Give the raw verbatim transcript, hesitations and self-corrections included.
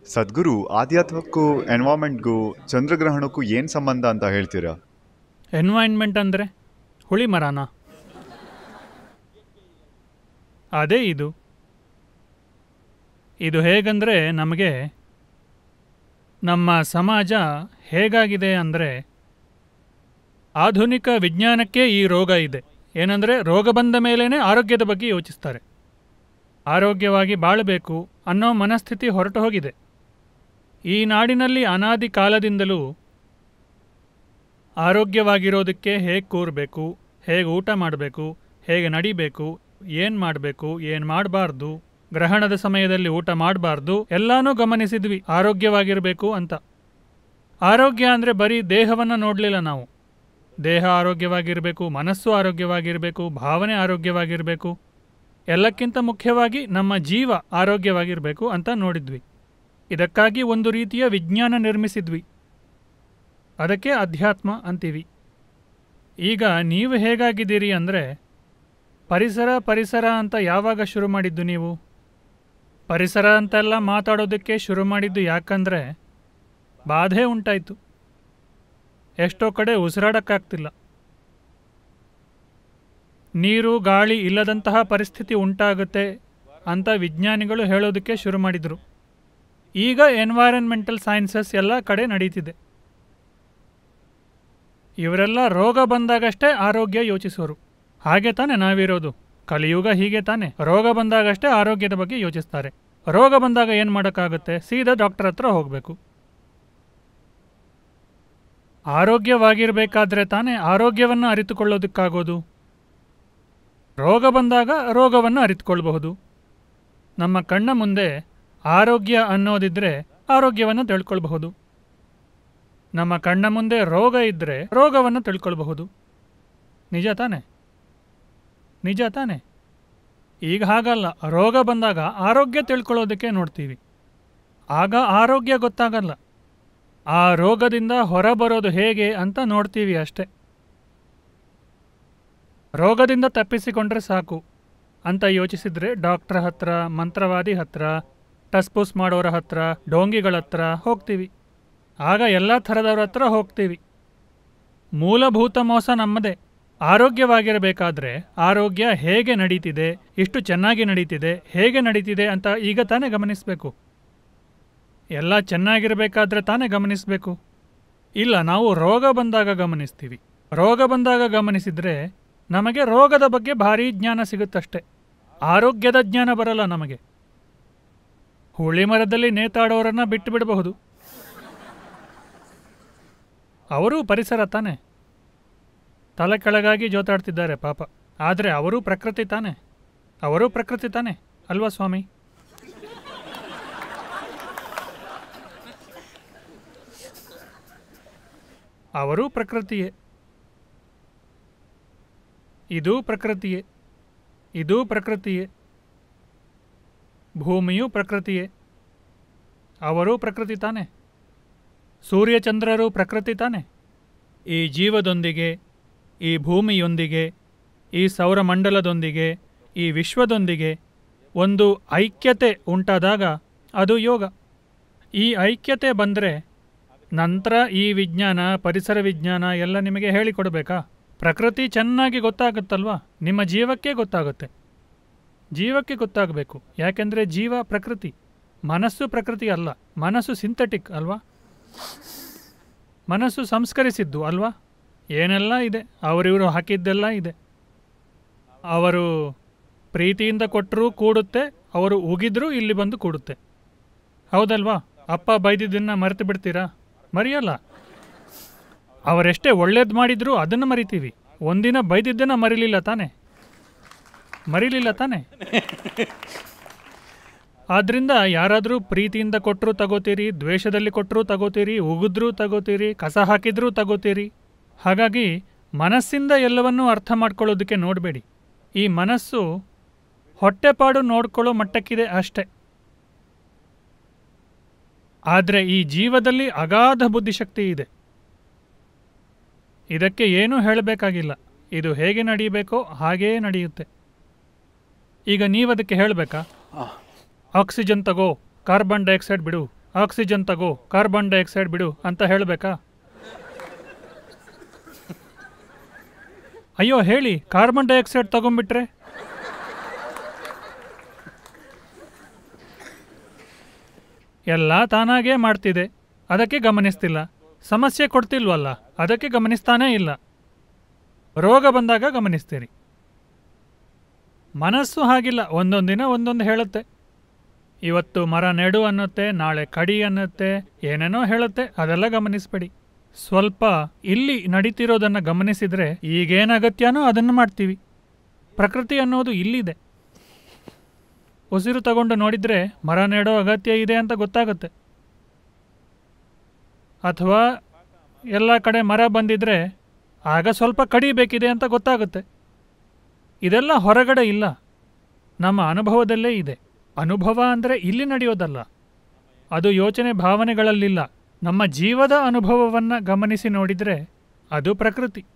ಸದ್ಗುರು, ಆಧ್ಯಾತ್ಮಕ್ಕೂ ಎನ್ವಾಮೆಂಟ್ಗೂ ಚಂದ್ರಗ್ರಹಣಕ್ಕೂ ಏನು ಸಂಬಂಧ ಅಂತ ಹೇಳ್ತೀರಾ? ಎನ್ವೈರ್ನ್ಮೆಂಟ್ ಅಂದರೆ ಹುಳಿ ಮರನಾ? ಅದೇ ಇದು ಇದು ಹೇಗಂದರೆ, ನಮಗೆ ನಮ್ಮ ಸಮಾಜ ಹೇಗಾಗಿದೆ ಅಂದರೆ, ಆಧುನಿಕ ವಿಜ್ಞಾನಕ್ಕೆ ಈ ರೋಗ ಇದೆ. ಏನಂದರೆ, ರೋಗ ಬಂದ ಮೇಲೇ ಆರೋಗ್ಯದ ಬಗ್ಗೆ ಯೋಚಿಸ್ತಾರೆ. ಆರೋಗ್ಯವಾಗಿ ಬಾಳಬೇಕು ಅನ್ನೋ ಮನಸ್ಥಿತಿ ಹೊರಟು ಹೋಗಿದೆ. ಈ ನಾಡಿನಲ್ಲಿ ಅನಾದಿ ಕಾಲದಿಂದಲೂ ಆರೋಗ್ಯವಾಗಿರೋದಕ್ಕೆ ಹೇಗೆ ಕೂರಬೇಕು, ಹೇಗೆ ಊಟ ಮಾಡಬೇಕು, ಹೇಗೆ ನಡಿಬೇಕು, ಏನು ಮಾಡಬೇಕು, ಏನು ಮಾಡಬಾರ್ದು, ಗ್ರಹಣದ ಸಮಯದಲ್ಲಿ ಊಟ ಮಾಡಬಾರ್ದು ಎಲ್ಲನೂ ಗಮನಿಸಿದ್ವಿ ಆರೋಗ್ಯವಾಗಿರಬೇಕು ಅಂತ. ಆರೋಗ್ಯ ಅಂದರೆ ಬರೀ ದೇಹವನ್ನು ನೋಡಲಿಲ್ಲ ನಾವು. ದೇಹ ಆರೋಗ್ಯವಾಗಿರಬೇಕು, ಮನಸ್ಸು ಆರೋಗ್ಯವಾಗಿರಬೇಕು, ಭಾವನೆ ಆರೋಗ್ಯವಾಗಿರಬೇಕು, ಎಲ್ಲಕ್ಕಿಂತ ಮುಖ್ಯವಾಗಿ ನಮ್ಮ ಜೀವ ಆರೋಗ್ಯವಾಗಿರಬೇಕು ಅಂತ ನೋಡಿದ್ವಿ. ಇದಕ್ಕಾಗಿ ಒಂದು ರೀತಿಯ ವಿಜ್ಞಾನ ನಿರ್ಮಿಸಿದ್ವಿ. ಅದಕ್ಕೆ ಅಧ್ಯಾತ್ಮ ಅಂತೀವಿ. ಈಗ ನೀವು ಹೇಗಾಗಿದ್ದೀರಿ ಅಂದರೆ, ಪರಿಸರ ಪರಿಸರ ಅಂತ ಯಾವಾಗ ಶುರು ಮಾಡಿದ್ದು ನೀವು? ಪರಿಸರ ಅಂತೆಲ್ಲ ಮಾತಾಡೋದಕ್ಕೆ ಶುರು ಮಾಡಿದ್ದು ಯಾಕಂದರೆ ಬಾಧೆ ಉಂಟಾಯಿತು. ಎಷ್ಟೋ ಕಡೆ ಉಸಿರಾಡೋಕ್ಕಾಗ್ತಿಲ್ಲ. ನೀರು ಗಾಳಿ ಇಲ್ಲದಂತಹ ಪರಿಸ್ಥಿತಿ ಉಂಟಾಗುತ್ತೆ ಅಂತ ವಿಜ್ಞಾನಿಗಳು ಹೇಳೋದಕ್ಕೆ ಶುರು ಮಾಡಿದರು. ಈಗ ಎನ್ವೈರನ್ಮೆಂಟಲ್ ಸೈನ್ಸಸ್ ಎಲ್ಲ ಕಡೆ ನಡೀತಿದೆ. ಇವರೆಲ್ಲ ರೋಗ ಬಂದಾಗಷ್ಟೇ ಆರೋಗ್ಯ ಯೋಚಿಸೋರು. ಹಾಗೆ ತಾನೆ ನಾವಿರೋದು. ಕಲಿಯುಗ ಹೀಗೆ ತಾನೆ. ರೋಗ ಬಂದಾಗಷ್ಟೇ ಆರೋಗ್ಯದ ಬಗ್ಗೆ ಯೋಚಿಸ್ತಾರೆ. ರೋಗ ಬಂದಾಗ ಏನು ಮಾಡೋಕ್ಕಾಗುತ್ತೆ? ಸೀದಾ ಡಾಕ್ಟರ್ ಹತ್ರ ಹೋಗಬೇಕು. ಆರೋಗ್ಯವಾಗಿರಬೇಕಾದ್ರೆ ತಾನೇ ಆರೋಗ್ಯವನ್ನು ಅರಿತುಕೊಳ್ಳೋದಕ್ಕಾಗೋದು. ರೋಗ ಬಂದಾಗ ರೋಗವನ್ನು ಅರಿತುಕೊಳ್ಬಹುದು. ನಮ್ಮ ಕಣ್ಣ ಮುಂದೆ ಆರೋಗ್ಯ ಅನ್ನೋದಿದ್ರೆ ಆರೋಗ್ಯವನ್ನು ತಿಳ್ಕೊಳ್ಬಹುದು. ನಮ್ಮ ಕಣ್ಣ ಮುಂದೆ ರೋಗ ಇದ್ದರೆ ರೋಗವನ್ನು ತಿಳ್ಕೊಳ್ಬಹುದು. ನಿಜ ತಾನೆ? ನಿಜ ತಾನೆ? ಈಗ ಹಾಗಲ್ಲ. ರೋಗ ಬಂದಾಗ ಆರೋಗ್ಯ ತಿಳ್ಕೊಳ್ಳೋದಕ್ಕೆ ನೋಡ್ತೀವಿ. ಆಗ ಆರೋಗ್ಯ ಗೊತ್ತಾಗಲ್ಲ. ಆ ರೋಗದಿಂದ ಹೊರಬರೋದು ಹೇಗೆ ಅಂತ ನೋಡ್ತೀವಿ ಅಷ್ಟೆ. ರೋಗದಿಂದ ತಪ್ಪಿಸಿಕೊಂಡ್ರೆ ಸಾಕು ಅಂತ ಯೋಚಿಸಿದರೆ ಡಾಕ್ಟ್ರ ಹತ್ರ, ಮಂತ್ರವಾದಿ ಹತ್ರ, ಟಸ್ಪುಸ್ ಮಾಡೋರ ಹತ್ರ, ಡೋಂಗಿಗಳ ಹತ್ರ ಹೋಗ್ತೀವಿ. ಆಗ ಎಲ್ಲ ಥರದವ್ರ ಹತ್ರ ಹೋಗ್ತೀವಿ. ಮೂಲಭೂತ ಮೋಸ ನಮ್ಮದೇ. ಆರೋಗ್ಯವಾಗಿರಬೇಕಾದ್ರೆ ಆರೋಗ್ಯ ಹೇಗೆ ನಡೀತಿದೆ, ಎಷ್ಟು ಚೆನ್ನಾಗಿ ನಡೀತಿದೆ, ಹೇಗೆ ನಡೀತಿದೆ ಅಂತ ಈಗ ತಾನೇ ಗಮನಿಸಬೇಕು. ಎಲ್ಲ ಚೆನ್ನಾಗಿರಬೇಕಾದ್ರೆ ತಾನೇ ಗಮನಿಸಬೇಕು. ಇಲ್ಲ, ನಾವು ರೋಗ ಬಂದಾಗ ಗಮನಿಸ್ತೀವಿ. ರೋಗ ಬಂದಾಗ ಗಮನಿಸಿದರೆ ನಮಗೆ ರೋಗದ ಬಗ್ಗೆ ಭಾರೀ ಜ್ಞಾನ ಸಿಗುತ್ತಷ್ಟೆ. ಆರೋಗ್ಯದ ಜ್ಞಾನ ಬರಲ್ಲ ನಮಗೆ. ಹುಳಿ ಮರದಲ್ಲಿ ನೇತಾಡೋರನ್ನ ಬಿಟ್ಟು ಬಿಡಬಹುದು. ಅವರೂ ಪರಿಸರ ತಾನೆ. ತಲೆ ಕೆಳಗಾಗಿ ಜೋತಾಡ್ತಿದ್ದಾರೆ ಪಾಪ. ಆದರೆ ಅವರೂ ಪ್ರಕೃತಿ ತಾನೆ. ಅವರೂ ಪ್ರಕೃತಿ ತಾನೆ ಅಲ್ವಾ ಸ್ವಾಮಿ? ಅವರೂ ಪ್ರಕೃತಿಯೇ. ಇದೂ ಪ್ರಕೃತಿಯೇ. ಇದೂ ಪ್ರಕೃತಿಯೇ. ಭೂಮಿಯೂ ಪ್ರಕೃತಿಯೇ. ಅವರೂ ಪ್ರಕೃತಿ ತಾನೆ. ಸೂರ್ಯಚಂದ್ರರೂ ಪ್ರಕೃತಿ ತಾನೆ. ಈ ಜೀವದೊಂದಿಗೆ, ಈ ಭೂಮಿಯೊಂದಿಗೆ, ಈ ಸೌರಮಂಡಲದೊಂದಿಗೆ, ಈ ವಿಶ್ವದೊಂದಿಗೆ ಒಂದು ಐಕ್ಯತೆ ಉಂಟಾದಾಗ ಅದು ಯೋಗ. ಈ ಐಕ್ಯತೆ ಬಂದರೆ ನಂತರ ಈ ವಿಜ್ಞಾನ, ಪರಿಸರ ವಿಜ್ಞಾನ ಎಲ್ಲ ನಿಮಗೆ ಹೇಳಿಕೊಡಬೇಕಾ? ಪ್ರಕೃತಿ ಚೆನ್ನಾಗಿ ಗೊತ್ತಾಗುತ್ತಲ್ವಾ? ನಿಮ್ಮ ಜೀವಕ್ಕೆ ಗೊತ್ತಾಗುತ್ತೆ. ಜೀವಕ್ಕೆ ಗೊತ್ತಾಗಬೇಕು. ಯಾಕೆಂದರೆ ಜೀವ ಪ್ರಕೃತಿ. ಮನಸ್ಸು ಪ್ರಕೃತಿ ಅಲ್ಲ. ಮನಸ್ಸು ಸಿಂಥೆಟಿಕ್ ಅಲ್ವಾ? ಮನಸ್ಸು ಸಂಸ್ಕರಿಸಿದ್ದು ಅಲ್ವಾ? ಏನೆಲ್ಲ ಇದೆ, ಅವರಿವರು ಹಾಕಿದ್ದೆಲ್ಲ ಇದೆ. ಅವರು ಪ್ರೀತಿಯಿಂದ ಕೊಟ್ಟರೂ ಕೂಡುತ್ತೆ, ಅವರು ಉಗಿದ್ರೂ ಇಲ್ಲಿ ಬಂದು ಕೂಡುತ್ತೆ. ಹೌದಲ್ವಾ? ಅಪ್ಪ ಬೈದಿದ್ದನ್ನು ಮರೆತು ಬಿಡ್ತೀರಾ? ಮರೆಯಲ್ಲ. ಅವರೆಷ್ಟೇ ಒಳ್ಳೇದು ಮಾಡಿದರೂ ಅದನ್ನು ಮರಿತೀವಿ. ಒಂದಿನ ಬೈದಿದ್ದನ್ನು ಮರಿಲಿಲ್ಲ ತಾನೆ? ಮರಿಲಿಲ್ಲ ತಾನೆ? ಆದ್ದರಿಂದ ಯಾರಾದರೂ ಪ್ರೀತಿಯಿಂದ ಕೊಟ್ಟರೂ ತಗೋತೀರಿ, ದ್ವೇಷದಲ್ಲಿ ಕೊಟ್ಟರೂ ತಗೋತೀರಿ, ಉಗಿದ್ರೂ ತಗೋತೀರಿ, ಕಸ ಹಾಕಿದ್ರೂ ತಗೋತೀರಿ. ಹಾಗಾಗಿ ಮನಸ್ಸಿಂದ ಎಲ್ಲವನ್ನೂ ಅರ್ಥ ಮಾಡ್ಕೊಳ್ಳೋದಕ್ಕೆ ನೋಡಬೇಡಿ. ಈ ಮನಸ್ಸು ಹೊಟ್ಟೆಪಾಡು ನೋಡ್ಕೊಳ್ಳೋ ಮಟ್ಟಕ್ಕಿದೆ ಅಷ್ಟೆ. ಆದರೆ ಈ ಜೀವದಲ್ಲಿ ಅಗಾಧ ಬುದ್ಧಿಶಕ್ತಿ ಇದೆ. ಇದಕ್ಕೆ ಏನೂ ಹೇಳಬೇಕಾಗಿಲ್ಲ. ಇದು ಹೇಗೆ ನಡೆಯಬೇಕೋ ಹಾಗೇ ನಡೆಯುತ್ತೆ. ಈಗ ನೀವದಕ್ಕೆ ಹೇಳಬೇಕಾ? ಆಕ್ಸಿಜನ್ ತಗೋ, ಕಾರ್ಬನ್ ಡೈಆಕ್ಸೈಡ್ ಬಿಡು ಆಕ್ಸಿಜನ್ ತಗೋ, ಕಾರ್ಬನ್ ಡೈಆಕ್ಸೈಡ್ ಬಿಡು ಅಂತ ಹೇಳಬೇಕಾ? ಅಯ್ಯೋ ಹೇಳಿ, ಕಾರ್ಬನ್ ಡೈಆಕ್ಸೈಡ್ ತಗೊಂಡ್ಬಿಟ್ರೆ? ಎಲ್ಲ ತಾನಾಗೇ ಮಾಡ್ತಿದೆ, ಅದಕ್ಕೆ ಗಮನಿಸ್ತಿಲ್ಲ. ಸಮಸ್ಯೆ ಕೊಡ್ತಿಲ್ವಲ್ಲ, ಅದಕ್ಕೆ ಗಮನಿಸ್ತಾನೇ ಇಲ್ಲ. ರೋಗ ಬಂದಾಗ ಗಮನಿಸ್ತೀರಿ. ಮನಸ್ಸು ಹಾಗಿಲ್ಲ, ಒಂದೊಂದು ದಿನ ಒಂದೊಂದು ಹೇಳುತ್ತೆ. ಇವತ್ತು ಮರ ನೆಡು ಅನ್ನುತ್ತೆ, ನಾಳೆ ಕಡಿ ಅನ್ನುತ್ತೆ, ಏನೇನೋ ಹೇಳುತ್ತೆ. ಅದೆಲ್ಲ ಗಮನಿಸಬೇಡಿ. ಸ್ವಲ್ಪ ಇಲ್ಲಿ ನಡೀತಿರೋದನ್ನು ಗಮನಿಸಿದರೆ ಈಗೇನು ಅಗತ್ಯನೋ ಅದನ್ನು ಮಾಡ್ತೀವಿ. ಪ್ರಕೃತಿ ಅನ್ನೋದು ಇಲ್ಲಿದೆ. ಉಸಿರು ತಗೊಂಡು ನೋಡಿದರೆ ಮರ ನೆಡೋ ಅಗತ್ಯ ಇದೆ ಅಂತ ಗೊತ್ತಾಗುತ್ತೆ. ಅಥವಾ ಎಲ್ಲ ಕಡೆ ಮರ ಬಂದಿದ್ರೆ ಆಗ ಸ್ವಲ್ಪ ಕಡಿಬೇಕಿದೆ ಅಂತ ಗೊತ್ತಾಗುತ್ತೆ. ಇದೆಲ್ಲ ಹೊರಗಡೆ ಇಲ್ಲ, ನಮ್ಮ ಅನುಭವದಲ್ಲೇ ಇದೆ. ಅನುಭವ ಅಂದರೆ ಇಲ್ಲಿ ನಡೆಯೋದಲ್ಲ, ಅದು ಯೋಚನೆ ಭಾವನೆಗಳಲ್ಲಿಲ್ಲ. ನಮ್ಮ ಜೀವದ ಅನುಭವವನ್ನು ಗಮನಿಸಿ ನೋಡಿದರೆ ಅದು ಪ್ರಕೃತಿ.